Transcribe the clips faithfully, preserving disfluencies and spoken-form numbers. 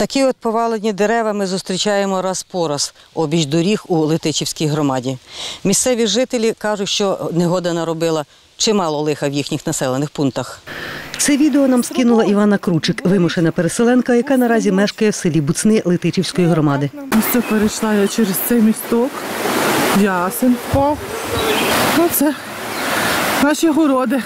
Такі от повалені дерева ми зустрічаємо раз по раз обіч доріг у Летичівській громаді. Місцеві жителі кажуть, що негода наробила чимало лиха в їхніх населених пунктах. Це відео нам скинула Івана Кручик, вимушена переселенка, яка наразі мешкає в селі Буцни Летичівської громади. Ось це перейшла я через цей місток, ясен впав. Оце наші городи.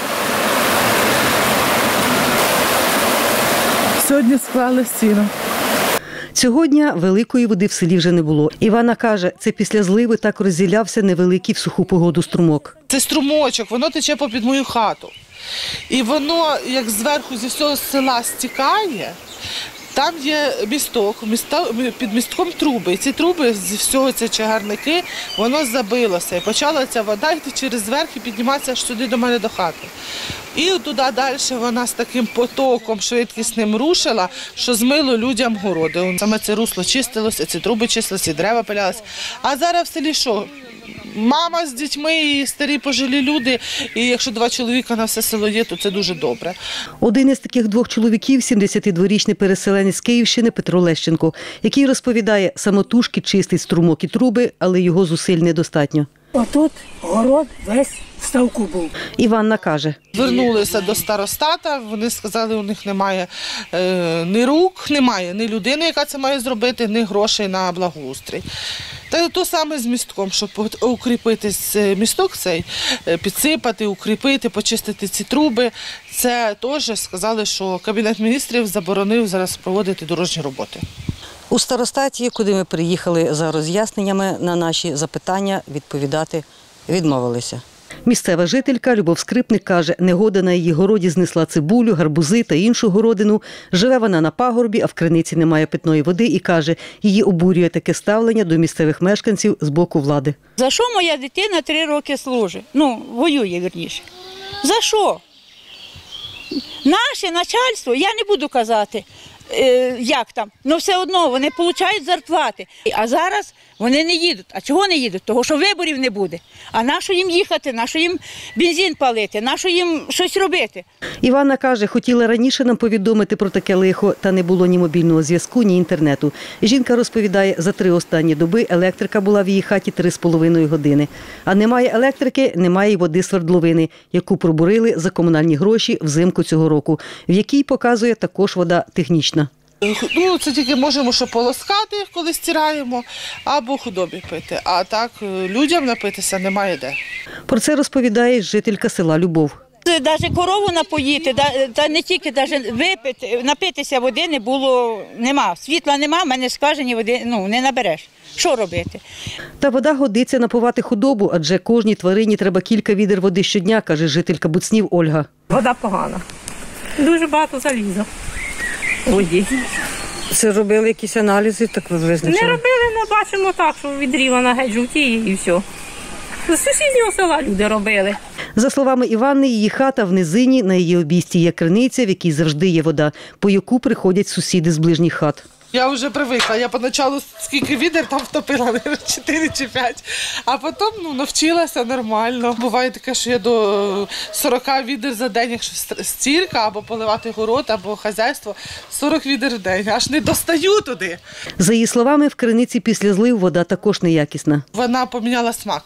Сьогодні склали стіну. Цього дня великої води в селі вже не було. Івана каже, це після зливи так розділявся невеликий в суху погоду струмок. Це струмочок, воно тече попід мою хату. І воно, як зверху зі всього села стікає, там є місток, під містком труби. І ці труби, зі всього ці чагарники, воно забилося. І почала ця вода йти через верх і підніматися аж сюди до мене до хати. І туди далі вона з таким потоком швидкісним рушила, що змило людям городи. Саме це русло чистилося, ці труби чистилися, і дерева пилялися. А зараз в селі що? Мама з дітьми і старі пожилі люди, і якщо два чоловіка на все село є, то це дуже добре. Один із таких двох чоловіків – сімдесятидворічний переселенець з Київщини Петро Лещенко, який розповідає, самотужки чистить струмок і труби, але його зусиль недостатньо. Отут город весь в ставку був. Іванна каже. Звернулися до старостата, вони сказали, у них немає е, ні рук, немає ні людини, яка це має зробити, ні грошей на благоустрій. Та то саме з містком, щоб укріпити місток цей, підсипати, укріпити, почистити ці труби. Це теж сказали, що Кабінет міністрів заборонив зараз проводити дорожні роботи. У старостаті, куди ми приїхали за роз'ясненнями, на наші запитання відповідати відмовилися. Місцева жителька Любов Скрипник каже, негода на її городі знесла цибулю, гарбузи та іншу городину. Живе вона на пагорбі, а в криниці немає питної води і каже, її обурює таке ставлення до місцевих мешканців з боку влади. За що моя дитина три роки служить? Ну, воює, вірніше. За що? Наше начальство, я не буду казати, як там, але все одно вони отримують зарплати. А зараз вони не їдуть. А чого не їдуть? Того, що виборів не буде. А нащо їм їхати, нащо їм бензин палити, нащо їм щось робити? Іванна каже, хотіла раніше нам повідомити про таке лихо, та не було ні мобільного зв'язку, ні інтернету. Жінка розповідає, за три останні доби електрика була в її хаті три з половиною години. А немає електрики, немає й води свердловини, яку пробурили за комунальні гроші взимку цього року, в якій, показує, також вода технічна. Ну, це тільки можемо, що полоскати, коли стираємо, або худобі пити. А так людям напитися немає де. Про це розповідає жителька села Любов. Навіть корову напоїти, та не тільки навіть випити, напитися води не було, нема. Світла нема, в мене скважині води ну, не набереш. Що робити? Та вода годиться напувати худобу, адже кожній тварині треба кілька відер води щодня, каже жителька Буцнів Ольга. Вода погана. Дуже багато заліза. Воді. Це робили якісь аналізи, так ви визначили? Не робили, ми бачимо так, що відрі вона геть жовтіє і все. З сусіднього села люди робили. За словами Іванни, її хата в низині, на її обійсті є криниця, в якій завжди є вода, по яку приходять сусіди з ближніх хат. Я вже привикла, я поначалу скільки відер там втопила, чотири чи п'ять, а потім ну, навчилася нормально. Буває таке, що я до сорока відер за день, якщо стірка, або поливати город, або хазяйство, сорок відер в день, аж не достаю туди. За її словами, в криниці після злив вода також неякісна. Вона поміняла смак.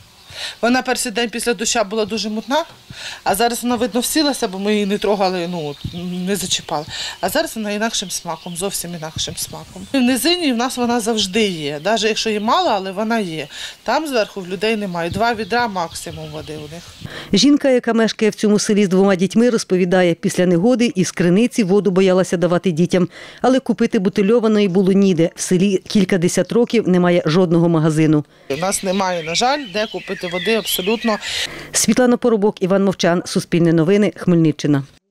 Вона перший день після дощу була дуже мутна, а зараз вона, видно, всілася, бо ми її не трогали, ну, не зачіпали. А зараз вона інакшим смаком, зовсім інакшим смаком. В низині в нас вона завжди є, навіть якщо її мало, але вона є. Там зверху в людей немає, два відра максимум води у них. Жінка, яка мешкає в цьому селі з двома дітьми, розповідає, після негоди із криниці воду боялася давати дітям, але купити бутильованої було ніде. В селі кілька десят років немає жодного магазину. У нас немає, на жаль, де купити води абсолютно. Світлана Поробок, Іван Мовчан, Суспільне новини, Хмельниччина.